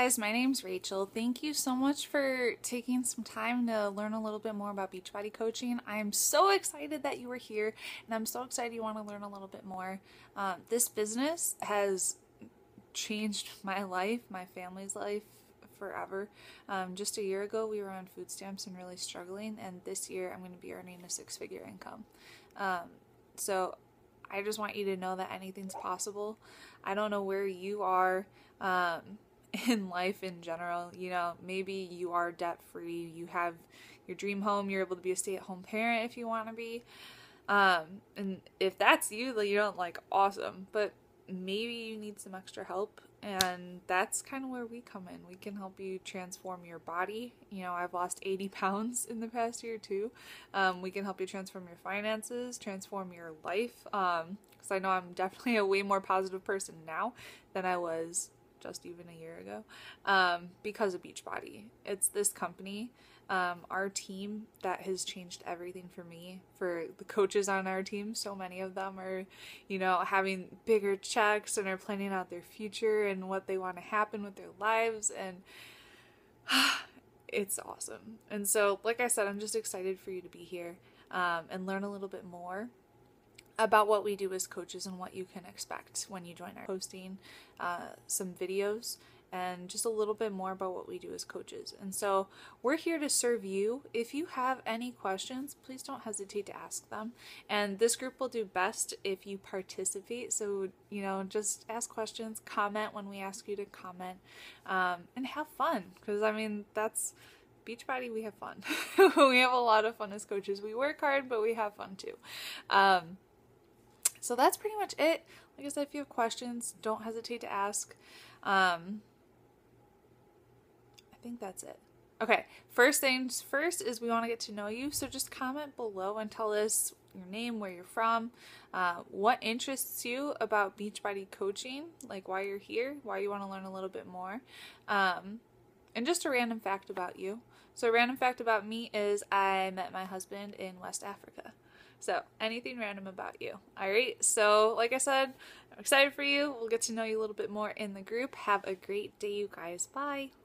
guys, my name's Rachel. Thank you so much for taking some time to learn a little bit more about Beachbody coaching. I am so excited that you were here, and I'm so excited you want to learn a little bit more. This business has changed my life, my family's life forever. Just a year ago, we were on food stamps and really struggling, and this year I'm going to be earning a six-figure income. So I just want you to know that anything's possible. I don't know where you are in life in general. You know, maybe you are debt free, you have your dream home, you're able to be a stay-at-home parent if you want to be. And if that's you, you don't awesome, but maybe you need some extra help, and that's kind of where we come in. We can help you transform your body. You know, I've lost 80 pounds in the past year too. We can help you transform your finances, transform your life, because I know I'm definitely a way more positive person now than I was just even a year ago, because of Beachbody. It's this company, our team, that has changed everything for me. For the coaches on our team, so many of them are, you know, having bigger checks and are planning out their future and what they want to happen with their lives, and it's awesome. And so, like I said, I'm just excited for you to be here, and learn a little bit more about what we do as coaches and what you can expect when you join our posting some videos and just a little bit more about what we do as coaches. And so we're here to serve you. If you have any questions, please don't hesitate to ask them. And this group will do best if you participate. So, you know, just ask questions, comment when we ask you to comment, and have fun. Because, I mean, that's Beachbody, we have fun. We have a lot of fun as coaches. We work hard, but we have fun too. So that's pretty much it. Like I said, if you have questions, don't hesitate to ask. I think that's it. Okay, first things first is we want to get to know you. So just comment below and tell us your name, where you're from, what interests you about Beachbody coaching, like why you're here, why you want to learn a little bit more, and just a random fact about you. So a random fact about me is I met my husband in West Africa. So anything random about you. All right. So like I said, I'm excited for you. We'll get to know you a little bit more in the group. Have a great day, you guys. Bye.